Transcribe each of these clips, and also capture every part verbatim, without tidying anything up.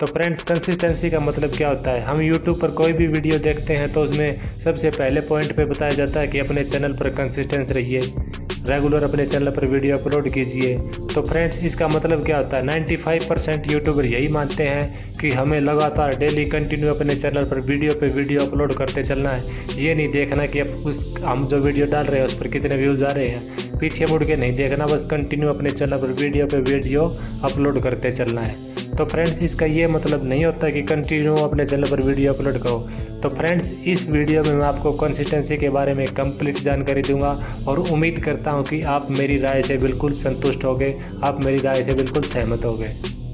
तो friends consistency का मतलब क्या होता है, हम यूट्यूब पर कोई भी वीडियो देखते हैं तो उसमें सबसे पहले पॉइंट पे बताया जाता है कि अपने चैनल पर कंसिस्टेंस रहिए, रेगुलर अपने चैनल पर वीडियो अपलोड कीजिए। तो फ्रेंड्स इसका मतलब क्या होता है, पचानवे परसेंट यूट्यूबर यही मानते हैं कि हमें लगातार डेली कंटिन्यू अपने चैनल पर वीडियो पे वीडियो अपलोड करते चलना है। ये नहीं देखना कि अब उस हम जो वीडियो डाल रहे हैं उस पर कितने व्यूज़ आ रहे हैं, पीछे मुड़ के नहीं देखना, बस कंटिन्यू अपने चैनल पर वीडियो पे वीडियो अपलोड करते चलना है। तो फ्रेंड्स इसका ये मतलब नहीं होता कि कंटिन्यू अपने चैनल पर वीडियो अपलोड करो। तो फ्रेंड्स इस वीडियो में मैं आपको कंसिस्टेंसी के बारे में कंप्लीट जानकारी दूंगा और उम्मीद करता हूं कि आप मेरी राय से बिल्कुल संतुष्ट होगे, आप मेरी राय से बिल्कुल सहमत होगे।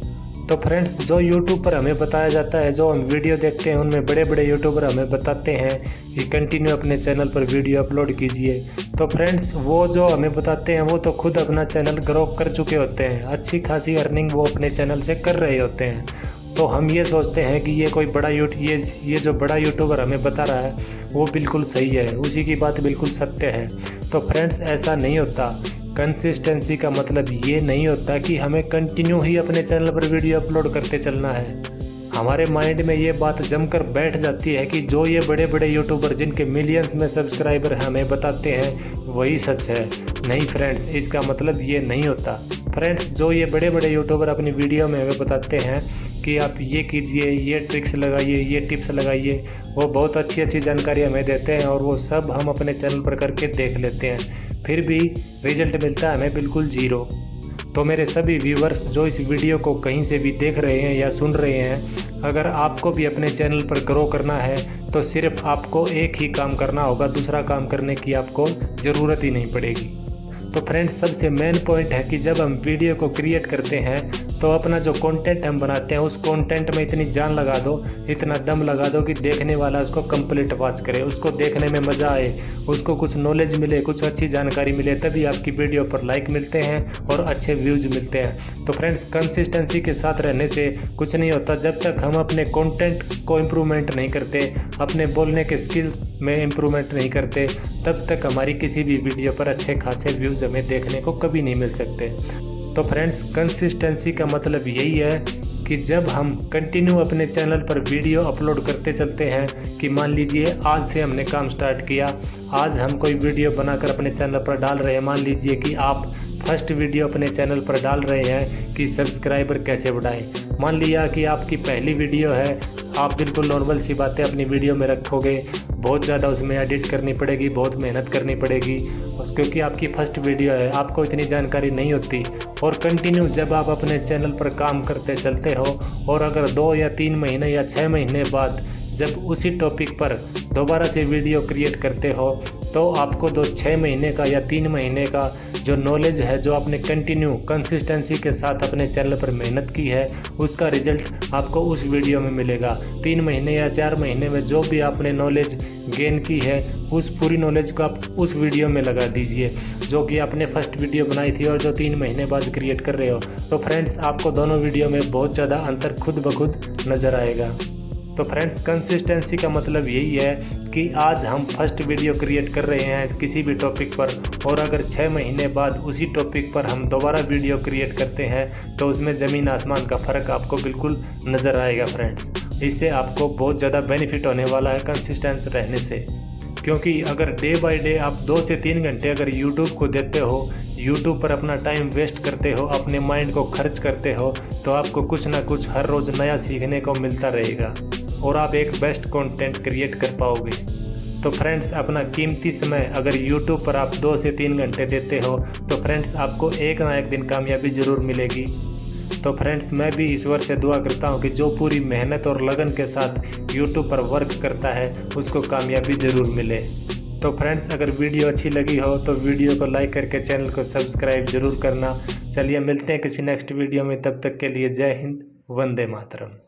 तो फ्रेंड्स जो यूट्यूब पर हमें बताया जाता है, जो हम वीडियो देखते हैं, उनमें बड़े बड़े यूट्यूबर हमें बताते हैं कि कंटिन्यू अपने चैनल पर वीडियो अपलोड कीजिए। तो फ्रेंड्स वो जो हमें बताते हैं वो तो खुद अपना चैनल ग्रो कर चुके होते हैं, अच्छी खासी अर्निंग वो अपने चैनल से कर रहे होते हैं। तो हम ये सोचते हैं कि ये कोई बड़ा यूट ये ये जो बड़ा यूट्यूबर हमें बता रहा है वो बिल्कुल सही है, उसी की बात बिल्कुल सत्य है। तो फ्रेंड्स ऐसा नहीं होता। कंसिस्टेंसी का मतलब ये नहीं होता कि हमें कंटिन्यू ही अपने चैनल पर वीडियो अपलोड करते चलना है। हमारे माइंड में ये बात जमकर बैठ जाती है कि जो ये बड़े बड़े यूट्यूबर जिनके मिलियंस में सब्सक्राइबर हमें बताते हैं वही सच है। नहीं फ्रेंड्स, इसका मतलब ये नहीं होता। फ्रेंड्स जो ये बड़े बड़े यूट्यूबर अपनी वीडियो में हमें बताते हैं कि आप ये कीजिए, ये ट्रिक्स लगाइए, ये टिप्स लगाइए, वो बहुत अच्छी अच्छी जानकारी हमें देते हैं और वो सब हम अपने चैनल पर करके देख लेते हैं, फिर भी रिजल्ट मिलता है हमें बिल्कुल जीरो। तो मेरे सभी व्यूवर्स जो इस वीडियो को कहीं से भी देख रहे हैं या सुन रहे हैं, अगर आपको भी अपने चैनल पर ग्रो करना है तो सिर्फ आपको एक ही काम करना होगा, दूसरा काम करने की आपको ज़रूरत ही नहीं पड़ेगी। तो फ्रेंड्स सबसे मेन पॉइंट है कि जब हम वीडियो को क्रिएट करते हैं तो अपना जो कंटेंट हम बनाते हैं उस कंटेंट में इतनी जान लगा दो, इतना दम लगा दो कि देखने वाला उसको कंप्लीट वॉच करे, उसको देखने में मज़ा आए, उसको कुछ नॉलेज मिले, कुछ अच्छी जानकारी मिले, तभी आपकी वीडियो पर लाइक मिलते हैं और अच्छे व्यूज़ मिलते हैं। तो फ्रेंड्स कंसिस्टेंसी के साथ रहने से कुछ नहीं होता। जब तक हम अपने कंटेंट को इम्प्रूवमेंट नहीं करते, अपने बोलने के स्किल्स में इम्प्रूवमेंट नहीं करते, तब तक हमारी किसी भी वीडियो पर अच्छे खासे व्यूज़ हमें देखने को कभी नहीं मिल सकते। तो फ्रेंड्स कंसिस्टेंसी का मतलब यही है कि जब हम कंटिन्यू अपने चैनल पर वीडियो अपलोड करते चलते हैं, कि मान लीजिए आज से हमने काम स्टार्ट किया, आज हम कोई वीडियो बनाकर अपने चैनल पर डाल रहे हैं। मान लीजिए कि आप फर्स्ट वीडियो अपने चैनल पर डाल रहे हैं कि सब्सक्राइबर कैसे बढ़ाएं। मान लिया कि आपकी पहली वीडियो है, आप बिल्कुल नॉर्मल सी बातें अपनी वीडियो में रखोगे, बहुत ज़्यादा उसमें एडिट करनी पड़ेगी, बहुत मेहनत करनी पड़ेगी, क्योंकि आपकी फर्स्ट वीडियो है, आपको इतनी जानकारी नहीं होती। और कंटिन्यू जब आप अपने चैनल पर काम करते चलते हो और अगर दो या तीन महीने या छः महीने बाद जब उसी टॉपिक पर दोबारा से वीडियो क्रिएट करते हो, तो आपको दो छः महीने का या तीन महीने का जो नॉलेज है, जो आपने कंटिन्यू कंसिस्टेंसी के साथ अपने चैनल पर मेहनत की है, उसका रिजल्ट आपको उस वीडियो में मिलेगा। तीन महीने या चार महीने में जो भी आपने नॉलेज गेन की है, उस पूरी नॉलेज को आप उस वीडियो में लगा दीजिए जो कि आपने फर्स्ट वीडियो बनाई थी और जो तीन महीने बाद क्रिएट कर रहे हो। तो फ्रेंड्स आपको दोनों वीडियो में बहुत ज़्यादा अंतर खुद ब खुद नज़र आएगा। तो फ्रेंड्स कंसिस्टेंसी का मतलब यही है कि आज हम फर्स्ट वीडियो क्रिएट कर रहे हैं किसी भी टॉपिक पर, और अगर छः महीने बाद उसी टॉपिक पर हम दोबारा वीडियो क्रिएट करते हैं तो उसमें ज़मीन आसमान का फ़र्क आपको बिल्कुल नज़र आएगा। फ्रेंड्स इससे आपको बहुत ज़्यादा बेनिफिट होने वाला है कंसिस्टेंट रहने से, क्योंकि अगर डे बाय डे आप दो से तीन घंटे अगर यूट्यूब को देते हो, यूट्यूब पर अपना टाइम वेस्ट करते हो, अपने माइंड को खर्च करते हो, तो आपको कुछ ना कुछ हर रोज़ नया सीखने को मिलता रहेगा और आप एक बेस्ट कंटेंट क्रिएट कर पाओगे। तो फ्रेंड्स अपना कीमती समय अगर यूट्यूब पर आप दो से तीन घंटे देते हो तो फ्रेंड्स आपको एक ना एक दिन कामयाबी ज़रूर मिलेगी। तो फ्रेंड्स मैं भी ईश्वर से दुआ करता हूँ कि जो पूरी मेहनत और लगन के साथ यूट्यूब पर वर्क करता है उसको कामयाबी ज़रूर मिले। तो फ्रेंड्स अगर वीडियो अच्छी लगी हो तो वीडियो को लाइक करके चैनल को सब्सक्राइब ज़रूर करना। चलिए मिलते हैं किसी नेक्स्ट वीडियो में, तब तक के लिए जय हिंद, वंदे मातरम।